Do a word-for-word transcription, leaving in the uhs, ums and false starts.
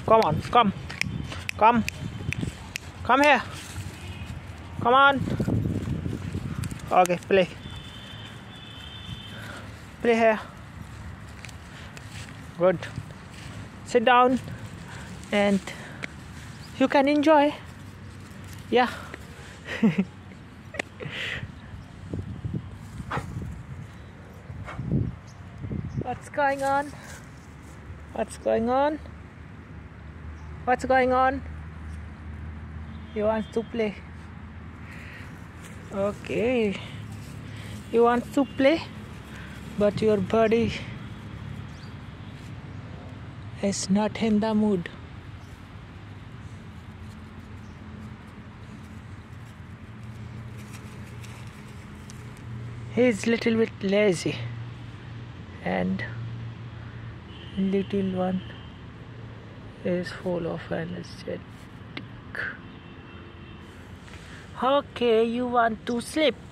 Come on, come, come, come here. Come on. Okay, play. Play here. Good. Sit down and you can enjoy. Yeah. What's going on? What's going on? What's going on? You want to play? Okay. You want to play, but your body is not in the mood. He is little bit lazy, and little one is full of energetic. Okay, you want to sleep?